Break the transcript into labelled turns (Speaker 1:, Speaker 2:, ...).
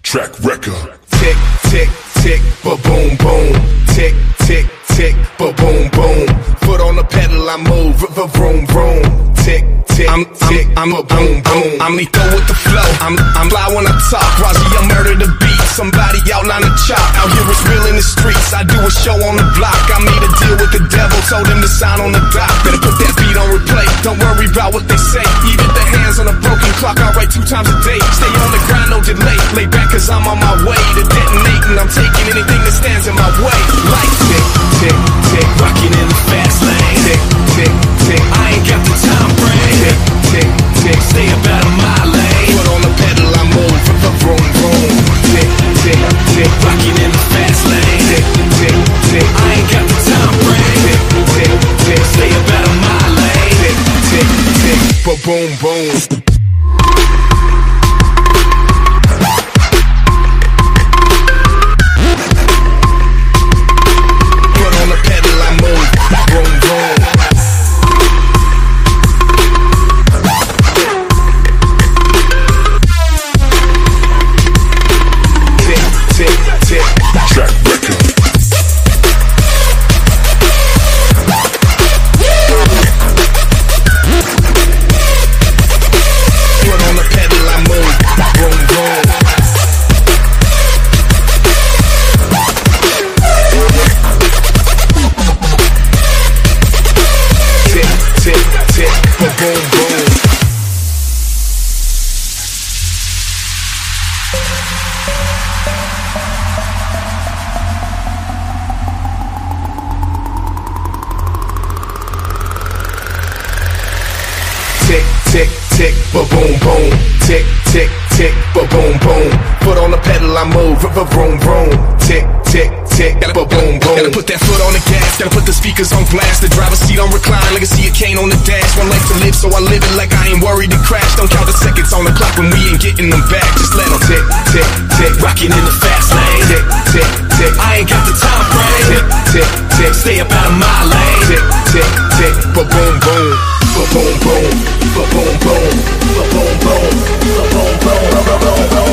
Speaker 1: Track record.
Speaker 2: Tick, tick, tick, ba-boom, boom. Tick, tick, tick, ba-boom, boom. Foot on the pedal, I move, vroom, vroom. Tick, tick, tick, ba-boom, boom. I'm lethal with the flow, I'm fly when I talk. Razi, I murder the beat, somebody outline the chop. Out here it's real in the streets, I do a show on the block. I made a deal with the devil, told him to sign on the dock. Better put that beat on replay, don't worry about what they say. Even the hands on a broken clock, I write 2 times a day. Stay on the grind, no delay, lay back cause I'm on my way to detonating. I'm taking anything that stands in my way. Like tick, tick, tick, rocking in the fast lane. Tick, tick, tick, I ain't got the time frame. Tick, tick, tick, stay about a mile lane. Foot on the pedal, I move, vroom, vroom. Tick, tick, tick, rocking in the fast lane. Tick, tick, tick, I ain't got the time frame. Tick, tick, tick, stay about a mile lane. Tick, tick, tick, ba-boom, boom. Tick, tick, tick, ba-boom, boom. Tick, tick, tick, ba-boom, boom. Foot on the pedal, I move, vroom, vroom. Tick, tick, tick, ba-boom, boom. Gotta put that foot on the gas, gotta put the speakers on blast. The driver's seat on recline, legacy a cane on the dash. One life to live, so I live it like I ain't worried to crash. Don't count the seconds on the clock when we ain't getting them back. Just let them tick, tick, tick, rocking in the fast lane. Tick, tick, tick, I ain't got the time frame. Tick, tick, tick, stay about a mile lane. Tick, tick, tick, ba-boom, boom. Ba-boom, boom, ba-boom, boom, ba-boom, boom, ba-boom, boom, ba-boom, boom.